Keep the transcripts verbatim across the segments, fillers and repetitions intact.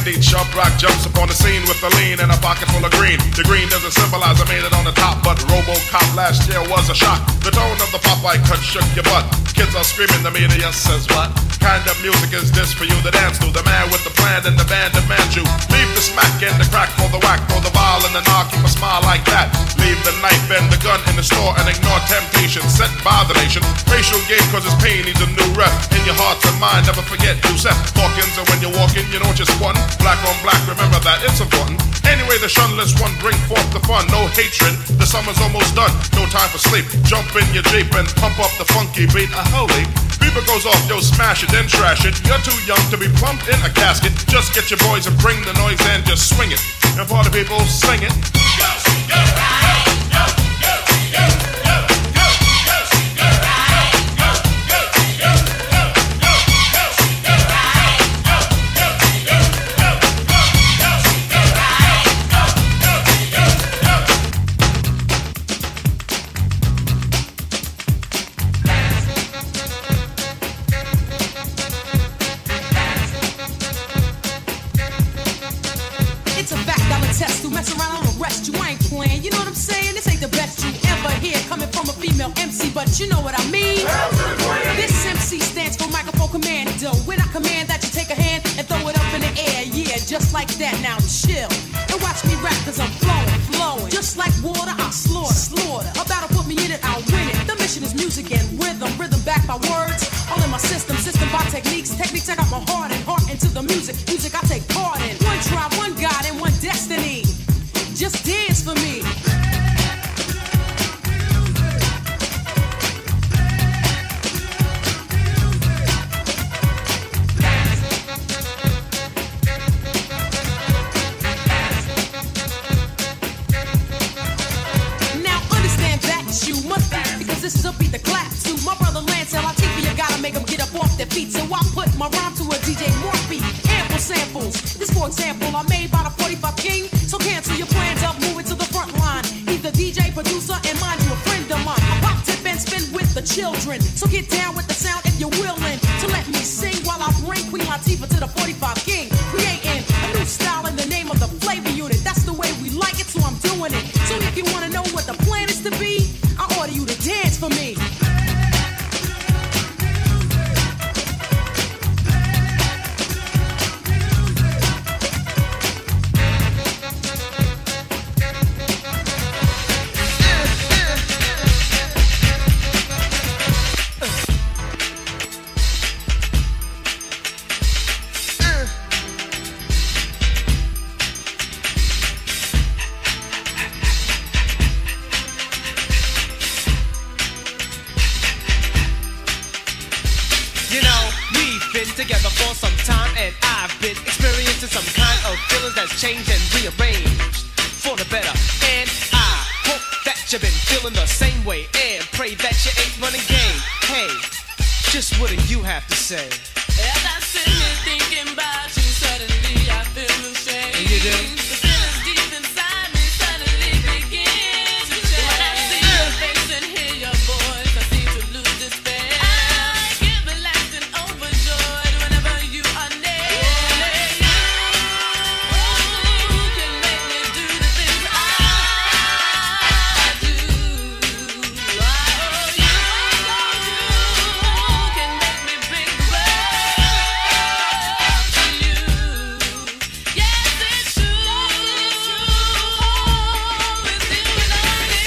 indeed. Sharp rock jumps upon the scene with a lean and a pocket full of green. The green doesn't symbolize I made it on the top, but RoboCop last year was a shock. The tone of the Popeye cut shook your butt. Kids are screaming, the media says what? Kind of music is this for you to dance to? The man with the plan and the band demands you. Leave the smack and the crack for the whack, for the vial and the knock, keep a smile like that. Leave the knife and the gun in the store and ignore temptation sent by the nation. Racial game cause it's pain needs a new rep. In your heart and mind, never forget you set Hawkins, and when you're walking, you know what you're squatting. Black on black, remember that, it's important. Anyway, the shunless one bring forth the fun. No hatred, the summer's almost done. No time for sleep. Jump in your Jeep and pump up the funky beat. A holy beeper goes off, yo, smash it, then trash it. You're too young to be plumped in a casket. Just get your boys and bring the noise and just swing it. And party people, sing it. Go, go, go, go, go, go, go, go, go, go, go, go, go, go, go, It's a fact I'll attest to. Mess around, I'll arrest you. I ain't playing. You know what I'm saying? This ain't the best you ever hear coming from a female M C, but you know what I mean. This M C stands for microphone commando. When I command that you take a hand and throw it up in the air, yeah, just like that. Now chill and watch me rap, cause I'm flowing, flowing. Just like water, I'll slaughter, slaughter. A battle put me in it, I'll win it. The mission is music and rhythm, rhythm backed by words. All in my system, system by techniques, techniques. I got my heart and heart into the music, music I take part in. One tribe, one God, and one destiny. Just dance for me. Now understand that you must be, because this is a beat the clap to. My brother Lance L I T V, you gotta make them get up off their feet. So I put my rhyme to a D J Morphe. Ample samples. This for example, I made by the forty-five King. So cancel your plans up, move it to the front line. Either D J, producer, and mind you a friend of mine. I pop, tip, and spin with the children. So get down with the sound if you're willing to let me sing while I bring Queen Latifah to the forty-five King. Creating a new style in the name of the flavor unit. That's the way we like it, so I'm doing it. So if you wanna know what the plan is to be, I order you to dance for me. Together for some time, and I've been experiencing some kind of feelings that's changed and rearranged for the better. And I hope that you've been feeling the same way, and pray that you ain't running game. Hey, just what do you have to say? As I sit here thinking about you, suddenly I feel ashamed. And you do? The feelings deep inside me suddenly begin to change. When I see your face and hear your voice, I seem to lose despair. I get relaxed and overjoyed whenever you are near. Only you can make me do the things I do. Oh, you, you can make me bring the world to you. Yes, it's true. It's true. With you and only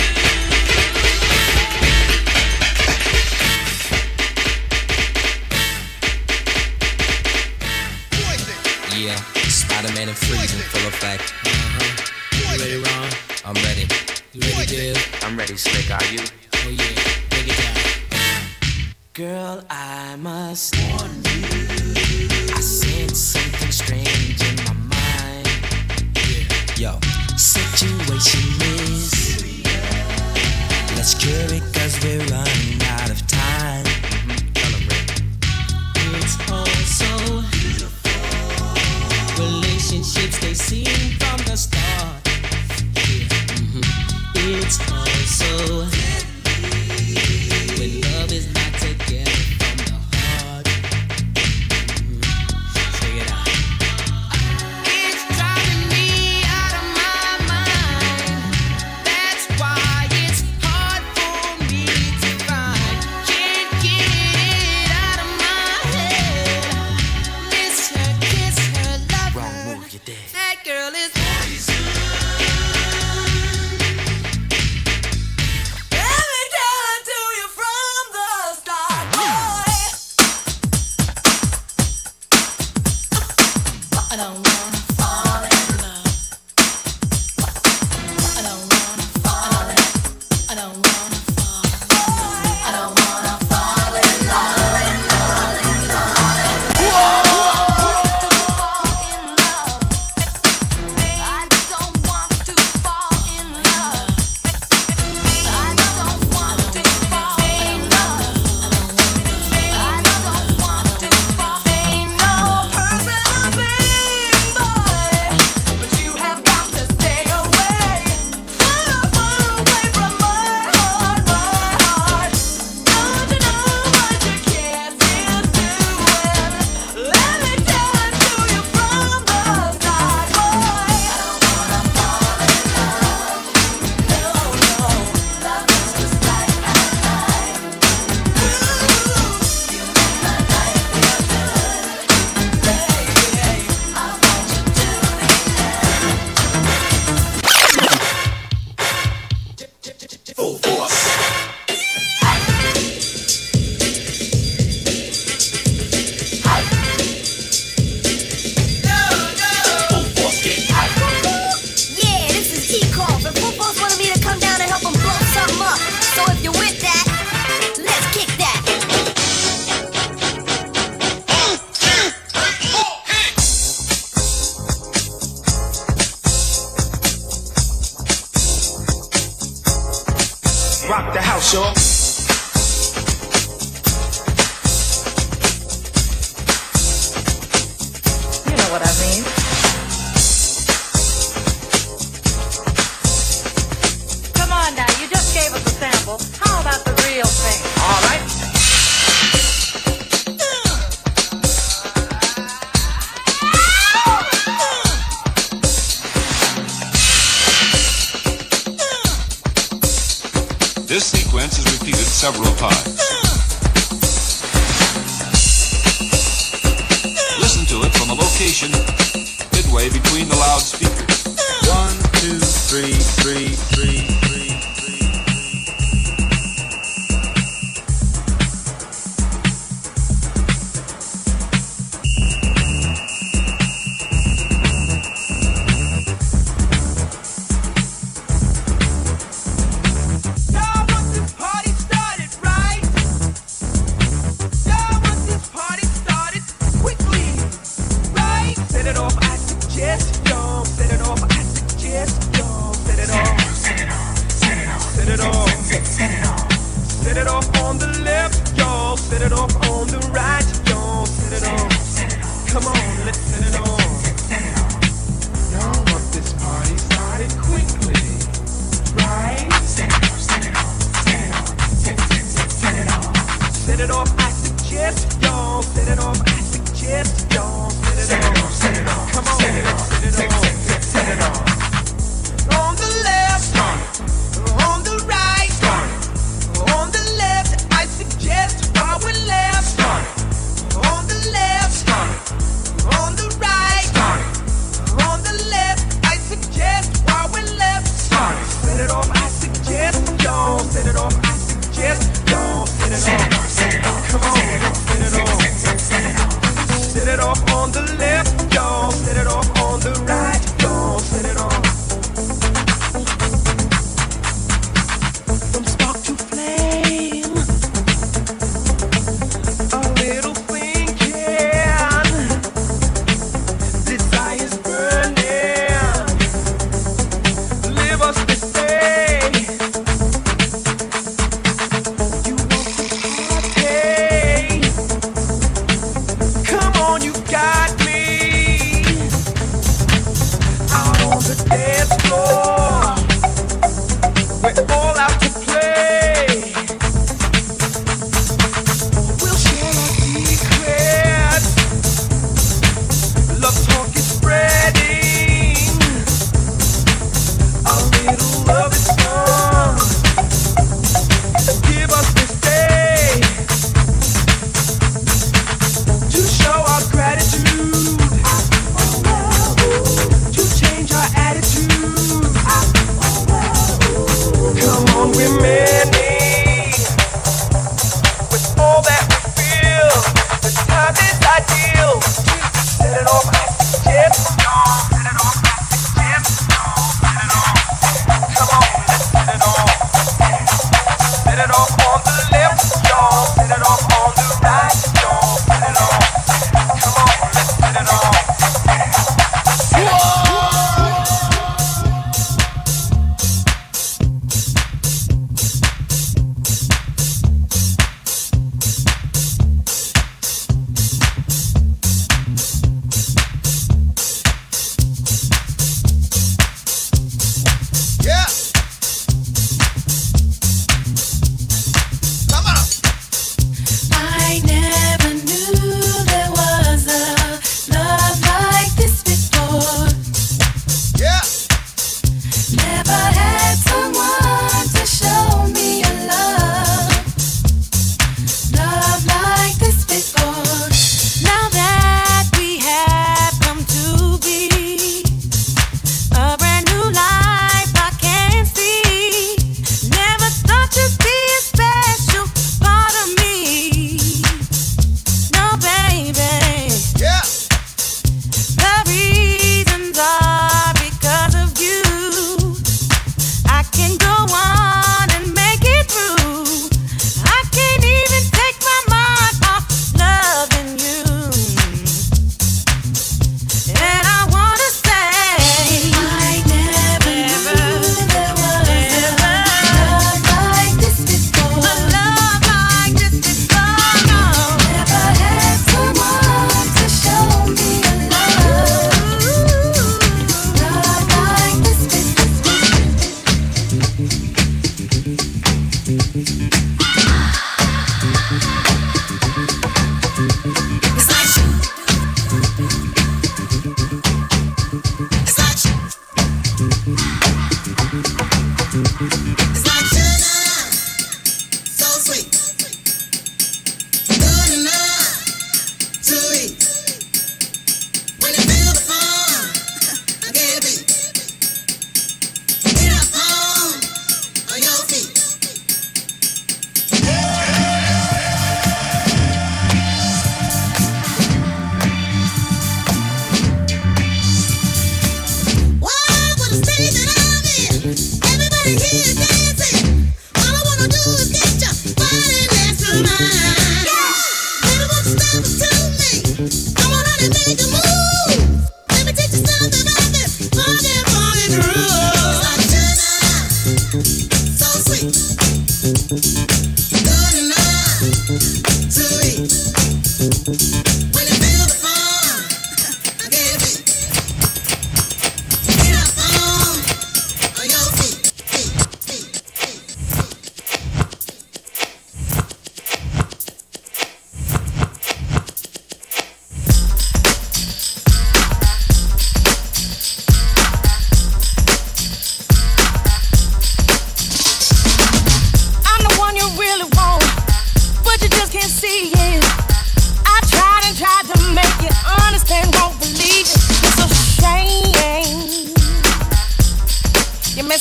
Yeah, Spider-Man and freezing, full effect. Uh-huh. You ready, Ron? I'm ready. You ready, Div? I'm ready, Slick, are you? Oh yeah, take it down. Girl, I must warn you, I sense something strange in my mind. Yo, Situation is, let's cure it cause we're running out of time. It's all so beautiful. Relationships they seem from the start. It's all so when love is not together from the heart. Check it out. sure? You know what I mean. Come on now, you just gave us a sample. How about the real thing? All right. This sequence is repeated several times. Listen to it from a location midway between the loudspeakers. One, two, three, three, three, three, three. Come on, you got me.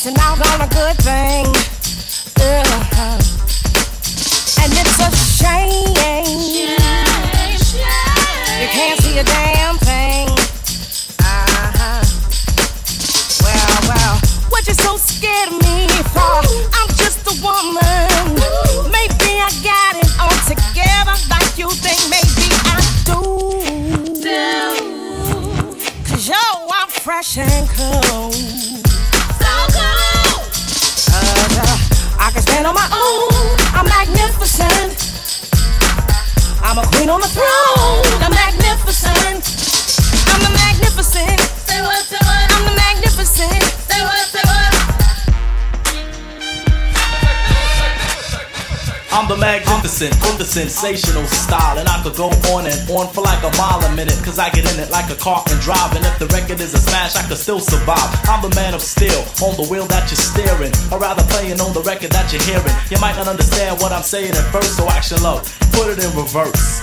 missing out on a good thing. Uh, and it's a shame. You can't see a damn thing. Uh-huh. Well, well, what you so scared of me for? I'm just a woman. Maybe I got it all together like you think. Maybe I do. Cause yo, I'm fresh and cool. So cool. Uh, I can stand on my own. I'm magnificent. I'm a queen on the throne. I'm magnificent. I'm the magnificent. Say what, say what? I'm the magnificent. Say what, say what? I'm the magnificent, I'm the sensational style. And I could go on and on for like a mile a minute, cause I get in it like a car and drive. And if the record is a smash, I could still survive. I'm the man of steel, on the wheel that you're steering, or rather playing on the record that you're hearing. You might not understand what I'm saying at first, so action low, put it in reverse.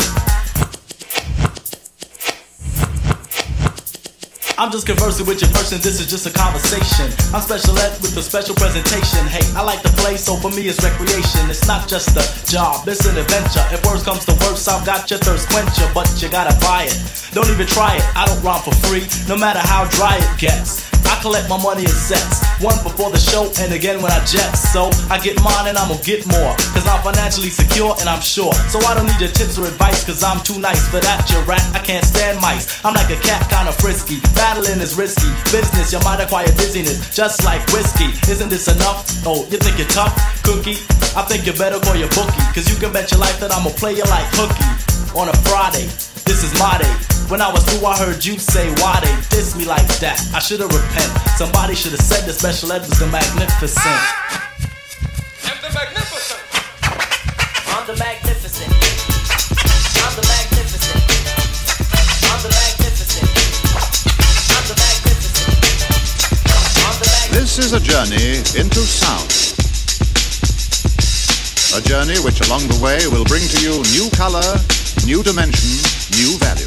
I'm just conversing with your person, this is just a conversation. I'm special ed with a special presentation. Hey, I like to play, so for me it's recreation. It's not just a job, it's an adventure. If worse comes to worse, I've got your thirst quencher, but you gotta buy it. Don't even try it, I don't rhyme for free, no matter how dry it gets. I collect my money in sets, one before the show and again when I jet. So I get mine and I'm gonna get more, cause I'm financially secure and I'm sure. So I don't need your tips or advice, cause I'm too nice for that, you rat. I can't stand mice, I'm like a cat, kinda frisky. Battling is risky, business, you might acquire dizziness, just like whiskey. Isn't this enough? Oh, you think you're tough? Cookie? I think you better call your bookie, cause you can bet your life that I'ma play you like hooky. On a Friday, this is my day. When I was through, I heard you say, why they diss me like that? I should've repent. Somebody should've said the special ed was the magnificent. Ah! I'm the magnificent. I'm the magnificent. I'm the magnificent. I'm the magnificent. I'm the magnificent. I'm the magnificent. This is a journey into sound. A journey which along the way will bring to you new color, new dimension, new value.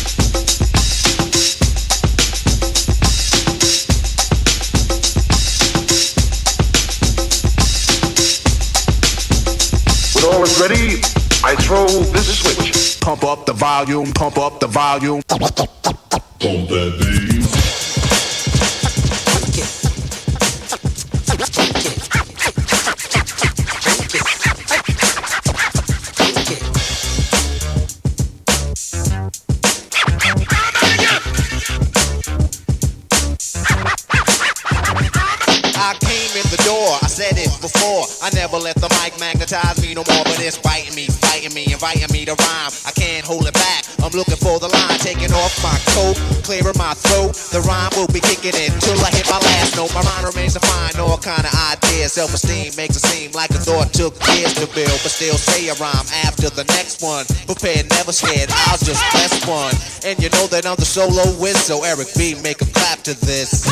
When all is ready, I throw this switch. Pump up the volume, pump up the volume. Pump that bass. Before, I never let the mic magnetize me no more, but it's biting me, fighting me, inviting me to rhyme. I can't hold it back, I'm looking for the line, taking off my coat, clearing my throat. The rhyme will be kicking in till I hit my last note. My mind remains to find all kind of ideas. Self-esteem makes it seem like the thought took years to build, but still say a rhyme after the next one. Prepared, never scared, I'll just press one. And you know that I'm the soloist, so Eric B, make a clap to this.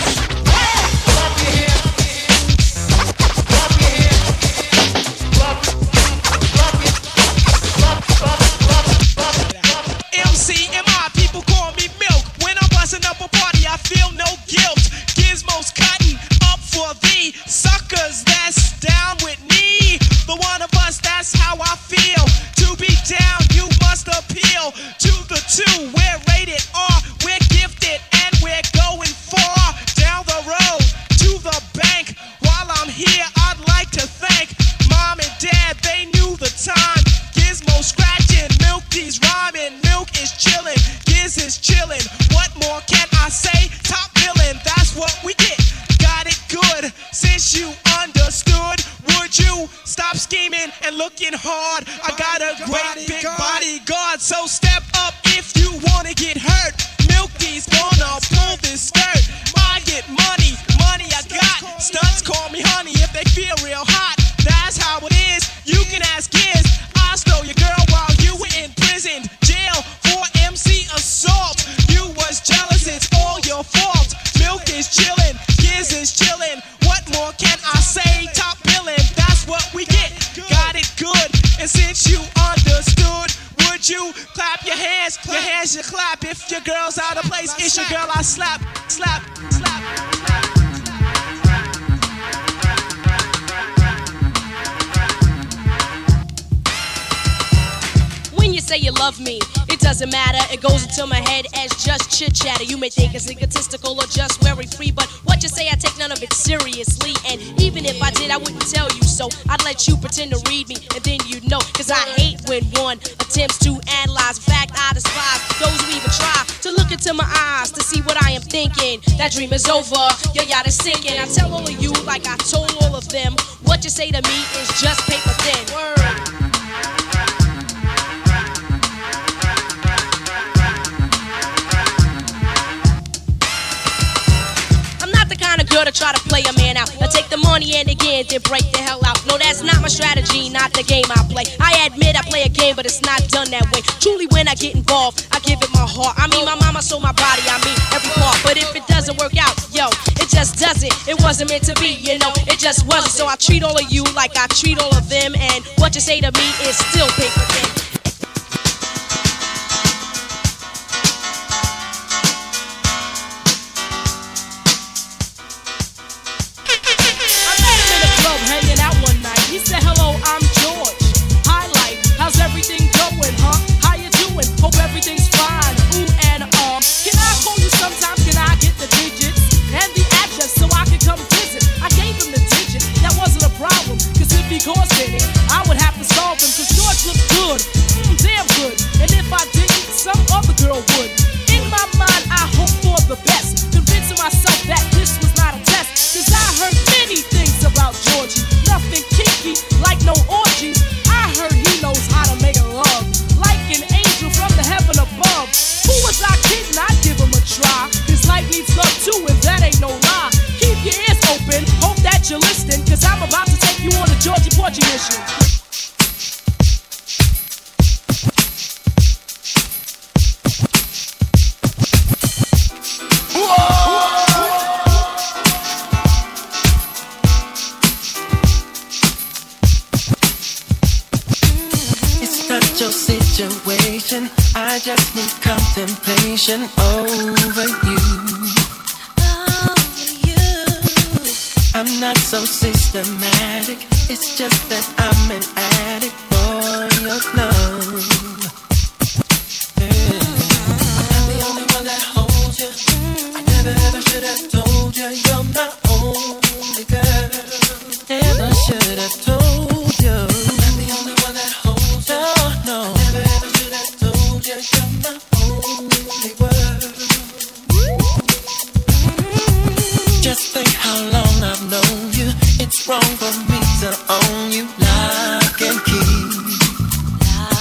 M C and my people call me Milk. When I'm busting up a party, I feel no guilt. Gizmos cutting up for the suckers that's down with me. The one of us, that's how I feel. To be down, you must appeal to the two. We're rated R, we're gifted, and we're going far down the road to the bank. While I'm here, I'd like to thank Mom and Dad, they knew the time. Gizmo scratching, Milk D's rhyming, Milk is chillin', Giz is chillin'. What more can I say? Top billin', that's what we get. Got it good, since you understood. Would you stop scheming and looking hard? I got a great big bodyguard, so step up if you wanna get hurt. Milk D's gonna pull this skirt. I get money, money I got. Stunts call me honey if they feel real hot. That's how it is, you can ask Giz. I stole your girl while you were in prison. Jail for M C assault. You was jealous, it's all your fault. Milk is chillin', Giz is chillin'. What more can I say? Top billin', that's what we get. Got it good, and since you understood, would you clap your hands? Your hands you clap if your girl's out of place. It's your girl I slap, slap, slap, slap. you say you love me, it doesn't matter. It goes into my head as just chit chatter. You may think it's egotistical or just very free, but what you say, I take none of it seriously. And even if I did, I wouldn't tell you so. I'd let you pretend to read me, and then you'd know. Cause I hate when one attempts to analyze. In fact, I despise those who even try to look into my eyes to see what I am thinking. That dream is over, your yacht is sinking. I tell all of you like I told all of them, what you say to me is just paper thin. Word. Girl to try to play a man out. Now take the money and again, then break the hell out. No, that's not my strategy, not the game I play. I admit I play a game, but it's not done that way. Truly, when I get involved, I give it my heart. I mean, my mama sold my body, I mean, every part. But if it doesn't work out, yo, it just doesn't. It wasn't meant to be, you know, it just wasn't. So I treat all of you like I treat all of them, and what you say to me is still paper thin. He said, hello, I'm George. Hi, life, how's everything going, huh? How you doing? Hope everything's fine. Ooh, and um, can I call you sometimes? Can I get the digits and the address so I can come visit? I gave him the digits, that wasn't a problem. Cause if he caused any, I would have to solve them. Cause George looked good, mm, damn good. And if I didn't, some other girl would. In my mind, I hope for the best, convincing myself that this was not a test. Cause I heard many things about Georgie. Nothing kinky, like no orgies. I heard he knows how to make a love, like an angel from the heaven above. Who was I kidding? I'd give him a try. His life needs love too, and that ain't no lie. Keep your ears open, hope that you're listening, cause I'm about to take you on a Georgie Porgy mission. Your situation, I just need contemplation over you. Over you. I'm not so systematic, it's just that I'm an addict for your love. Yeah. I'm the only one that holds you. I never ever should have told you you're my only girl. Never should have told you. I'm the only one that holds you. No, I never ever should have told you you're my only world. Just think how long I've known you. It's wrong for me to own you. Lock and key.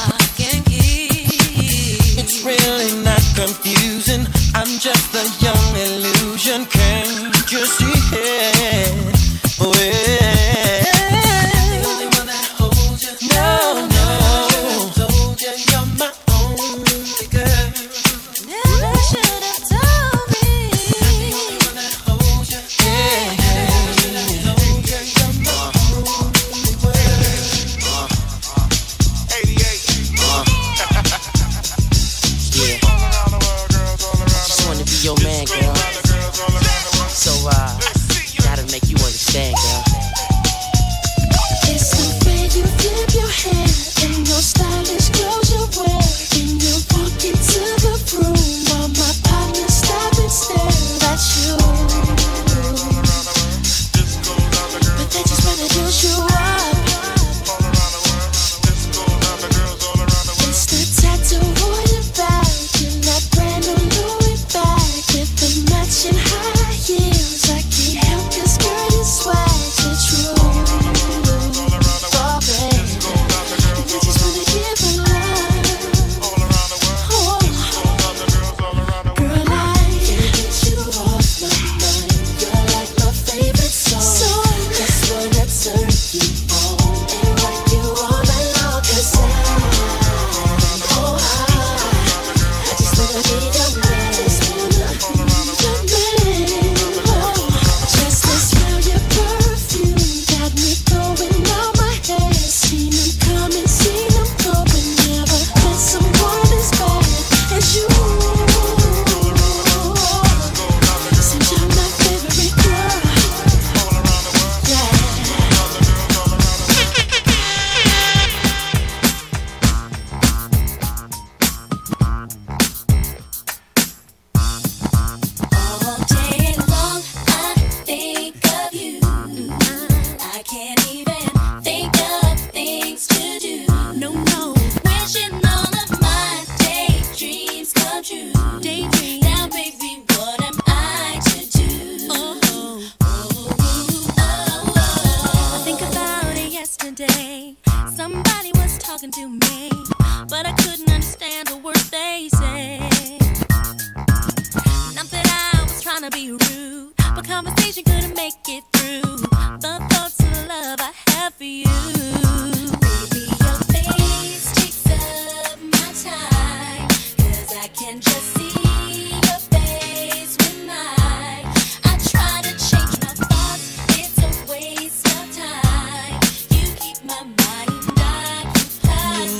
but I couldn't understand a word they said. Not that I was trying to be rude, but conversation couldn't make it through. The thoughts of love I have for you. Baby, your face takes up my time, 'cause I can just see your face with mine. I try to change my thoughts, it's a waste of time. You keep my mind occupied.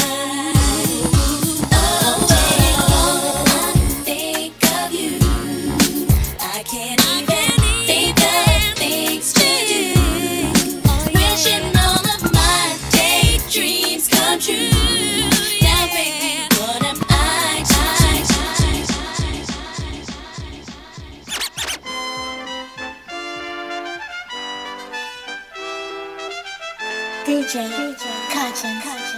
All day long I think of you. I can't even think of things to do. Wishing all of my daydreams come true. Now baby, what am I to D J, Cotton.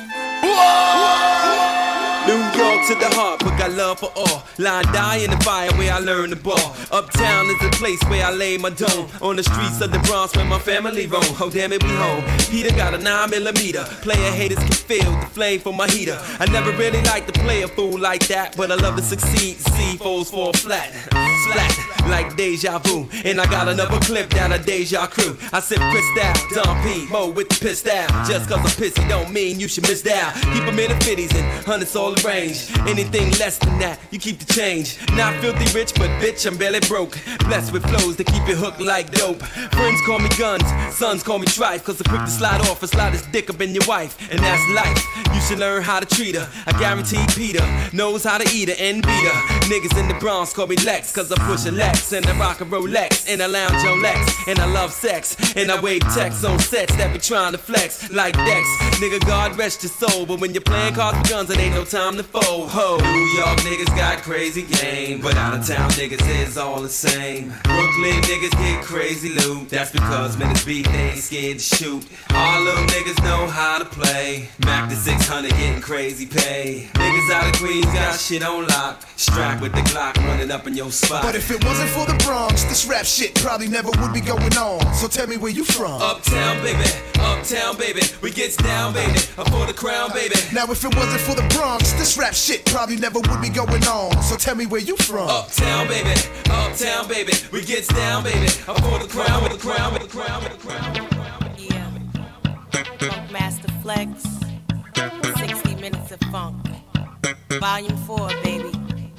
New York to the heart, but got love for all. Lie and die in the fire where I learn the ball. Uptown is the place where I lay my dome. On the streets of the Bronx where my family roam. Oh damn it, we home. Peter got a nine millimeter. Player haters can feel the flame from my heater. I never really liked to play a fool like that, but I love to succeed. See foes fall flat, flat like deja vu. And I got another clip down a deja crew. I said Freestyle, Don P, Mo with the piss down. Just 'cause I'm pissy don't mean you should miss down. Keep them in the fifties and hundreds all the range. Anything less than that, you keep the change. Not filthy rich, but bitch, I'm barely broke. Blessed with flows that keep you hooked like dope. Friends call me guns, sons call me trife, 'cause I'm quick to slide off and slide his dick up in your wife. And that's life, you should learn how to treat her. I guarantee Peter knows how to eat her and beat her. Niggas in the Bronx call me Lex, 'cause I push a Lex and I rock a Rolex and I lounge on Lex. And I love sex, and I wave texts on sets that be trying to flex like Dex. Nigga, God rest your soul, but when you're playing cards with guns, it ain't no time to fold. Ho, New York niggas got crazy game, but out of town niggas is all the same. Brooklyn niggas get crazy loot, that's because men is beat, they ain't scared to shoot. Harlem niggas know how to play, Mac the six hundred getting crazy pay. Niggas out of Queens got shit on lock, strapped with the Glock running up in your spot. But if it wasn't for the Bronx, this rap shit probably never would be going on. So tell me where you from. Uptown baby, uptown baby, we gets down baby, up for the crown baby. Now if it wasn't for the Bronx, this rap shit probably never would be going on. So tell me where you from. Uptown baby, uptown baby, we gets down baby, up for the crown with the crown with the crown with the crown. Yeah, Funk Master Flex, sixty minutes of funk, volume four, baby.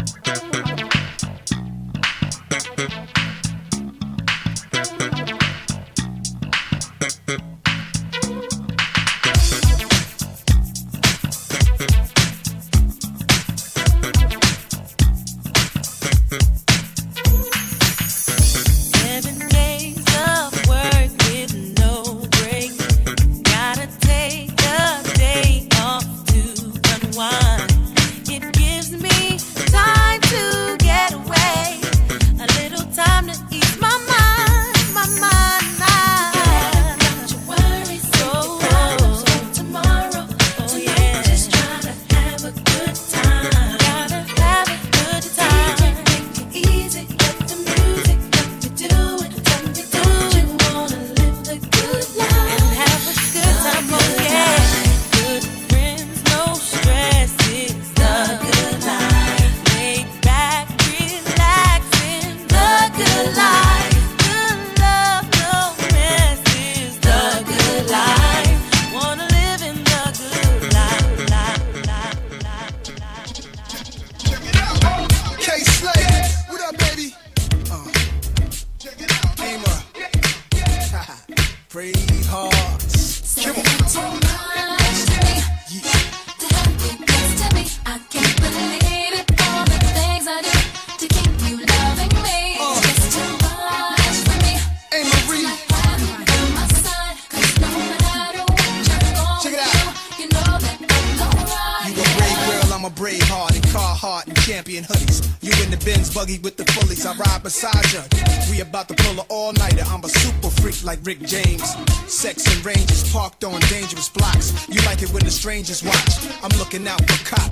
champion hoodies. You in the Benz buggy with the fullies, I ride beside you. We about to pull an all-nighter, I'm a super freak like Rick James. Sex and ranges parked on dangerous blocks. You like it when the strangers watch, I'm looking out for cops.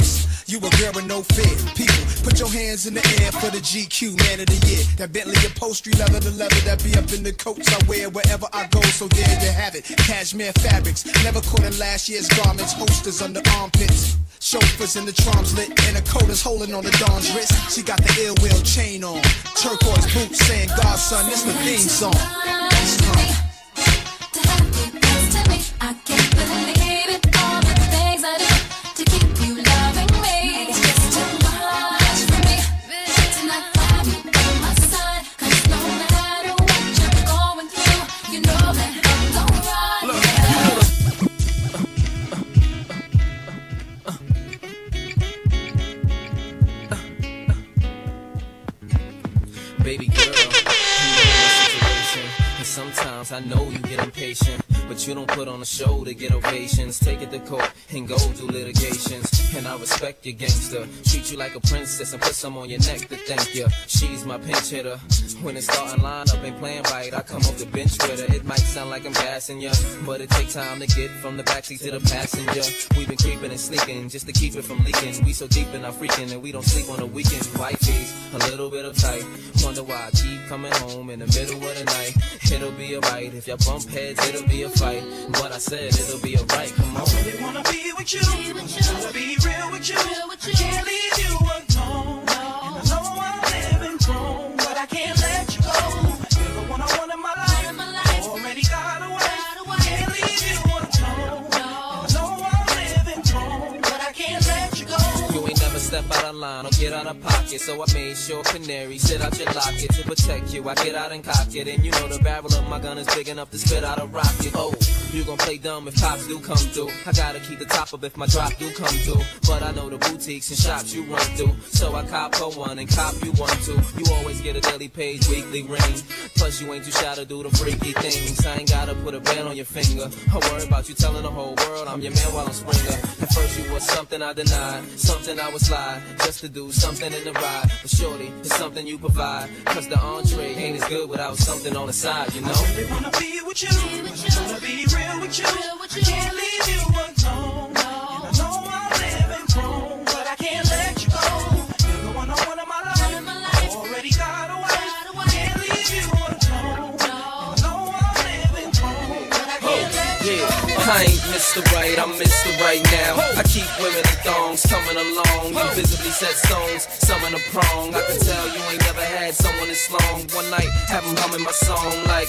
You a girl with no fear. People, put your hands in the air for the G Q Man of the Year. That Bentley upholstery, leather to leather, that be up in the coats I wear wherever I go. So there you have it. Cashmere fabrics, never caught in last year's garments. Holsters under armpits. Chauffeurs in the trams lit, and a coat is holding on the Dawn's wrist. She got the ill will chain on. Turquoise boots saying, Godson, this the theme song. Uh. I can't believe it, all the things I do to keep you loving me. It's just too much for me. Tonight have you on my side, 'cause no matter what you're going through, you know that I'm gonna run. Look, baby girl, you know my situation, and sometimes I know you get impatient. But you don't put on a show to get ovations. Take it to court and go through litigations. And I respect your gangster. Treat you like a princess and put some on your neck to thank you. She's my pinch hitter. When it's starting lineup ain't playing right, I come off the bench with her. It might sound like I'm gassing ya, but it takes time to get from the backseat to the passenger. We've been creeping and sneaking just to keep it from leaking. We so deep in our freaking and we don't sleep on the weekend. Wifey's a little bit uptight. Wonder why I keep coming home in the middle of the night. It'll be alright. If y'all bump heads, it'll be a fight. What I said, it'll be alright. Come on. I really wanna be with you. I wanna be real with you. I can't leave you alone. And I know I'm living wrong, but I can't let you go. You're the one I want in my life. Already got away. Can't leave you alone. And I know I'm living wrong, but I can't let you go. You ain't never step out of line or get out of pocket, so I made sure canary sit out your locket to protect you. I get out and cock it, and you know the barrel of my gun is big enough to spit out a rocket. Oh, you gon' play dumb if cops do come through. I gotta keep the top up if my drop do come through. But I know the boutiques and shops you run through, so I cop her one and cop you one too. You always get a daily page, weekly ring. Plus you ain't too shy to do the freaky things. I ain't gotta put a band on your finger. I worry about you telling the whole world I'm your man while I'm Springer. At first you was something I denied, something I was lie, just to do something in the ride. But shorty, it's something you provide, 'cause the entree ain't as good without something on the side, you know. I really wanna be with you. I wanna be real with you. I can't leave you alone. And I know I'm living wrong, but I can't let you go. You're the one I want in my life. Already got away. Can't leave you alone. And I know I'm living wrong, but I can't let you go. I ain't Mister Right, I'm Mister Right now. I keep women in thongs coming along. You visibly set stones, some in a prong. I can tell you ain't never had someone this long. One night, have them humming my song like,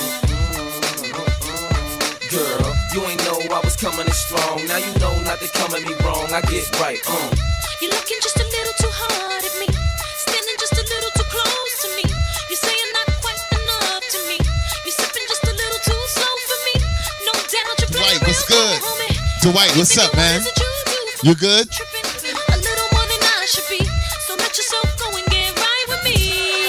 girl, you ain't know I was coming in strong. Now you know not to come at me wrong. I get right, um. You're looking just a little too hard at me, standing just a little too close to me. You say you're not quite enough to me. You're sipping just a little too slow for me. No doubt you're playing Dwight, what's real good? cool, homie. Dwight, what's up, man? You good? A little more than I should be. So let yourself go and get right with me.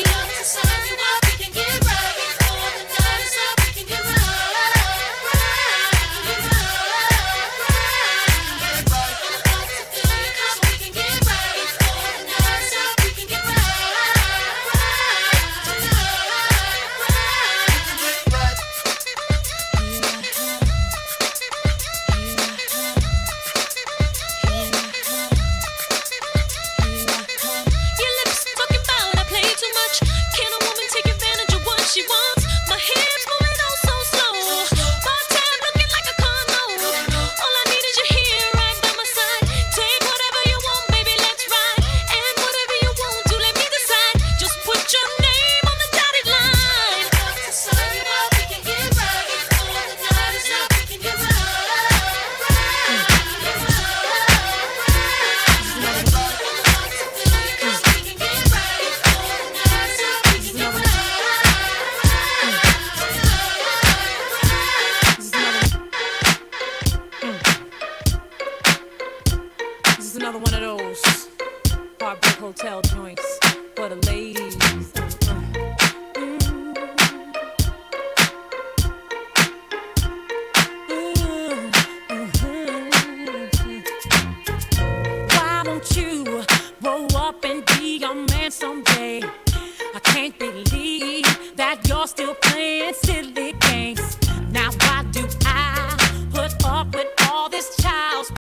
hotel joints for the ladies. Why don't you